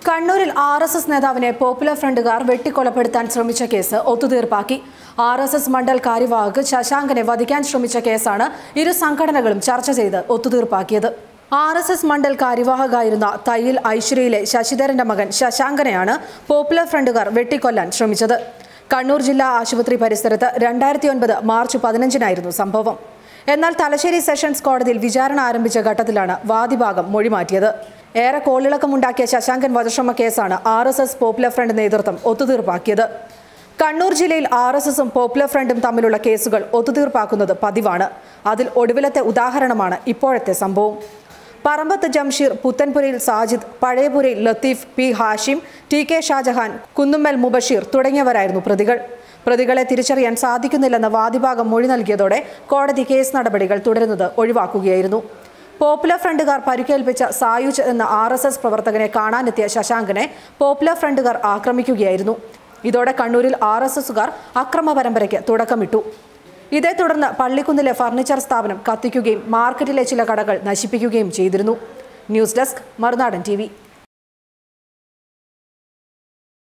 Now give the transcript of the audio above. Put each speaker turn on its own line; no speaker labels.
കണ്ണൂരിൽ RSS നേതാവിനെ popular ഫ്രണ്ടുകാർ വെട്ടിക്കൊലപ്പെടുത്താൻ ശ്രമിച്ച കേസ് ഒത്തുതീർപ്പാക്കി. RSS മണ്ഡൽ കാര്യവാഹക് ശശാങ്കനെ വധിക്കാൻ ശ്രമിച്ച കേസാണ് ഇരു സംഘടനകളും ചർച്ച ചെയ്ത് ഒത്തുതീർപ്പാക്കിയത്. RSS മണ്ഡൽ കാര്യവാഹകായിരുന്ന തയ്യിൽ ഐശ്വര്യയിലെ ശശിധരന്റെ മകൻ ശശാങ്കനെയാണ് പോപ്പുലർ ഫ്രണ്ടുകാർ വെട്ടിക്കൊല്ലാൻ ശ്രമിച്ചത്. കണ്ണൂർ ജില്ലാ ആശുപത്രി പരിസരത്ത് 2009 മാർച്ച് 15-നായിരുന്നു സംഭവം. എന്നാൽ തലശ്ശേരി സെഷൻസ് കോടതിയിൽ വിചാരണ ആരംഭിച്ച ഘട്ടത്തിലാണ് വാദിഭാഗം മൊഴിമാറ്റിയത്. ഏറെ കോളിളക്കമുണ്ടാക്കിയ ശശാങ്കൻ വധശ്രമ കേസാണ് RSS പോപ്പുലർ ഫ്രണ്ട് നേതൃത്വം ഒത്തുതീർപ്പാക്കിയത്. കണ്ണൂർ ജില്ലയിൽ RSSും പോപ്പുലർ ഫ്രണ്ടും തമ്മിലുള്ള കേസുകൾ ഒത്തുതീർപ്പാക്കുന്നത് പതിവാണ്. അതിൽ ഒടുവിലത്തെ ഉദാഹരണമാണ് ഇപ്പോഴത്തെ സംഭവം. പറമ്പത്ത് ജംഷീർ, പുത്തൻപുരയിൽ സാജിദ്, പഴയപുരയിൽ ലത്തീഫ്, P. ഹാഷിം, TK ഷാജഹാൻ, കുന്നുമ്മൽ മുബഷീർ തുടങ്ങിയവരായിരുന്നു പ്രതികൾ. പ്രതികളെ തിരിച്ചറിയാൻ സാധിക്കുന്നില്ലെന്ന് വാദിഭാഗം മൊഴി നൽകിയതോടെ കോടതി കേസ് നടപടികൾ തുടരുന്നത് ഒഴിവാക്കുകയായിരുന്നു. പോപ്പുലർ ഫ്രണ്ടുകാർ പരിക്കേൽപ്പിച്ച സായുജ് എന്ന RSS പ്രവർത്തകനെ കാണാനെത്തിയ ശശാങ്കനെ പോപ്പുലർ ഫ്രണ്ടുകാർ ആക്രമിക്കുകയായിരുന്നു. ഇതോടെ കണ്ണൂരിൽ RSSുകാർ അക്രമ പരമ്പരയ്ക്ക് തുടക്കമിട്ടു. ഇതേ തുടർന്ന് പള്ളിക്കുന്നിലെ ഫർണിച്ചർ സ്ഥാപനം കത്തിക്കുകയും മാർക്കറ്റിലെ ചില കടകൾ നശിപ്പിക്കുകയും ചെയ്തിരുന്നു. News desk, Marunadan TV.